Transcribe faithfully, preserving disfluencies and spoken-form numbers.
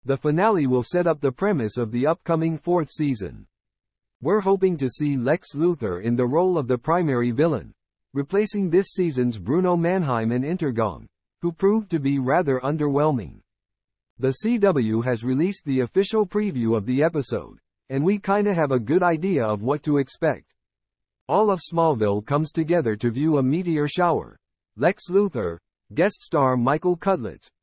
The finale will set up the premise of the upcoming fourth season. We're hoping to see Lex Luthor in the role of the primary villain, replacing this season's Bruno Mannheim and Intergang, who proved to be rather underwhelming. The C W has released the official preview of the episode, and we kinda have a good idea of what to expect. All of Smallville comes together to view a meteor shower. Lex Luthor, guest star Michael Cudlitz,